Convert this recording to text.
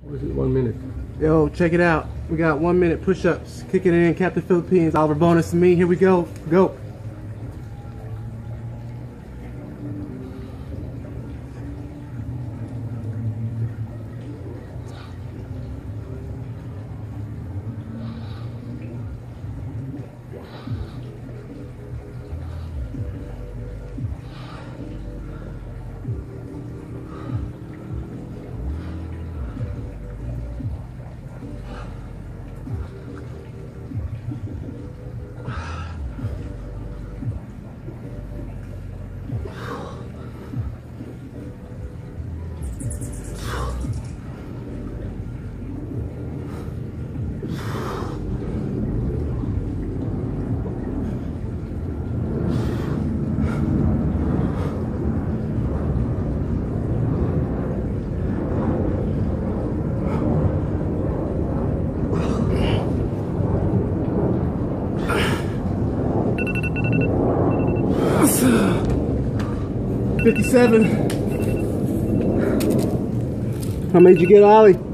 Was it 1 minute? Yo, check it out. We got 1 minute push-ups. Kicking in, Captain Philippines, Oliver Bonus and me. Here we go. Go. $57. How many did you get, Ollie?